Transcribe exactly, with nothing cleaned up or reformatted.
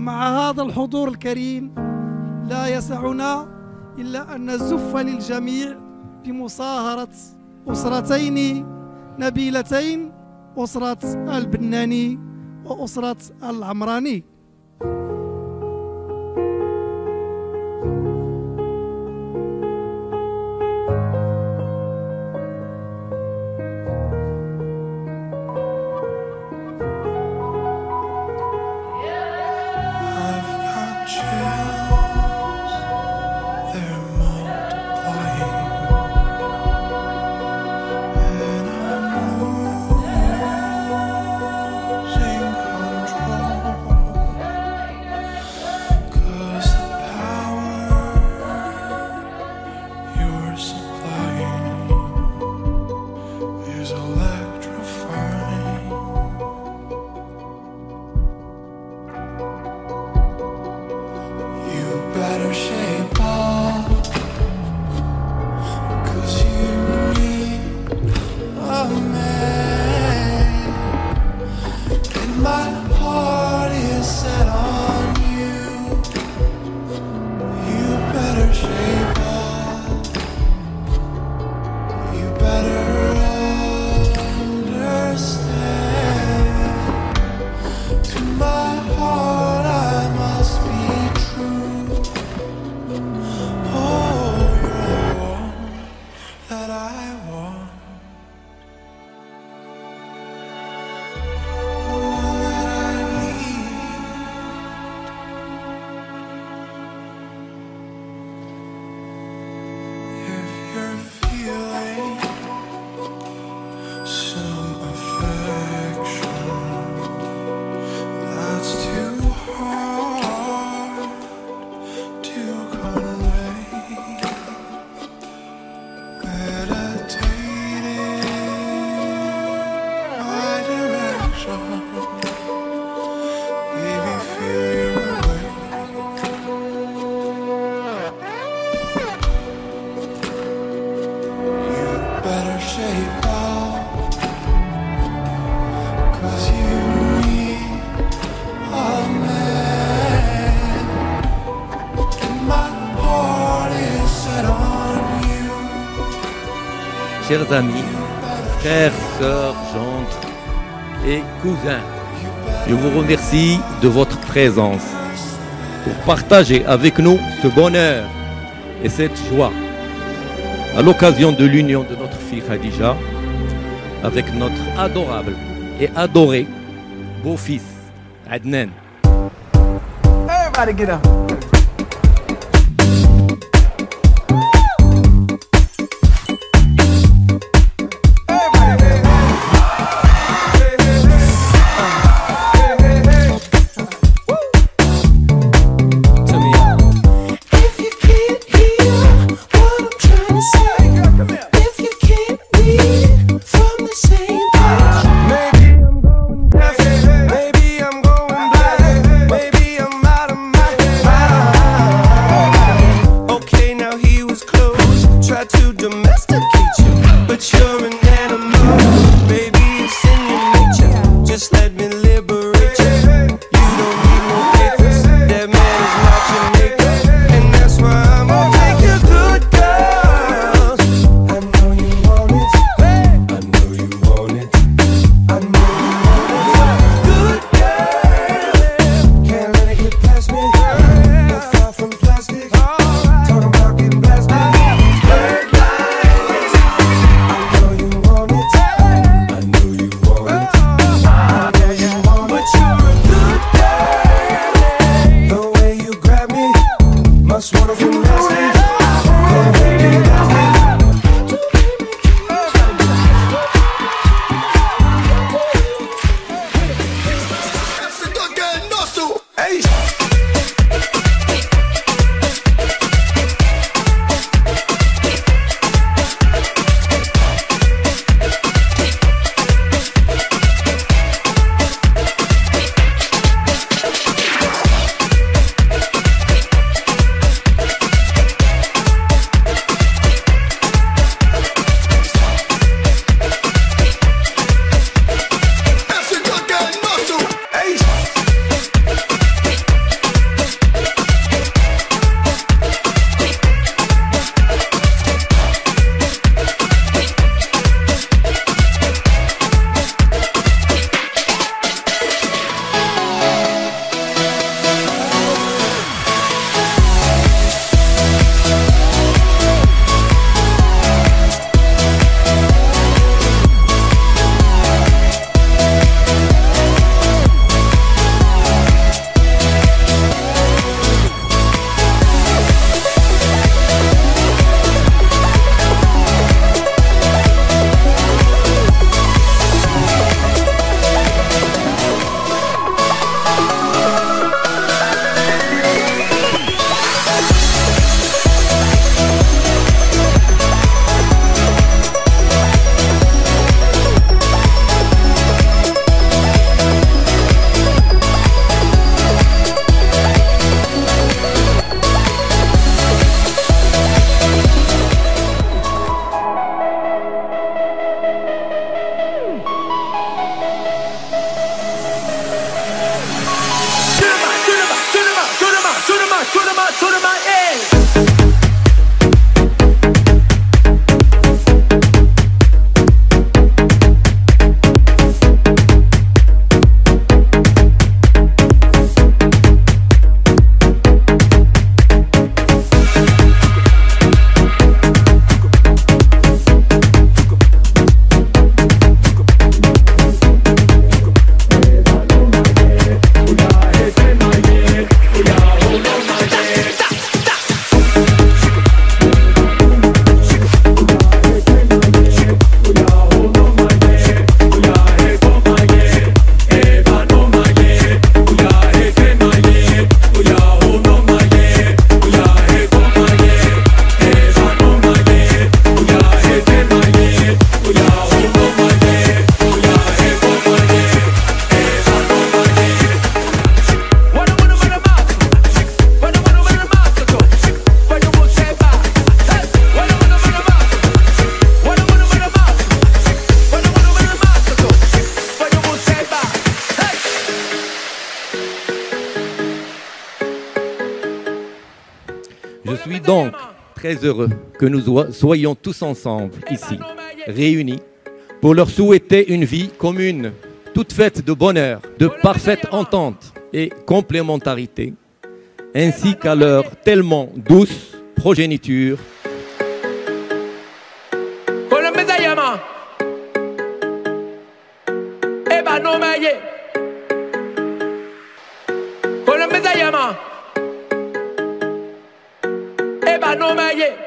ومع هذا الحضور الكريم لا يسعنا إلا أن نزف للجميع بمصاهرة أسرتين نبيلتين، أسرة البناني وأسرة العمراني. Better shape up, 'cause you need a man, and my heart is set on you. You better shape up, you better understand. To my heart I must be true. That I want, the one that I need. If you're feeling some affection that's too hard to convey, better shape up, 'cause you need a man, and my heart is set on you. Chers amis, frères, sœurs, gendres et cousins, je vous remercie de votre présence pour partager avec nous ce bonheur et cette joie à l'occasion de l'union de notre fille Khadija avec notre adorable et adoré beau-fils Adnan. Everybody get up. Maybe I'm going blind, maybe I'm out of my mind. to the mat, to the mat, hey. Je suis donc très heureux que nous soyons tous ensemble ici, réunis, pour leur souhaiter une vie commune, toute faite de bonheur, de parfaite entente et complémentarité, ainsi qu'à leur tellement douce progéniture. Eba no maye.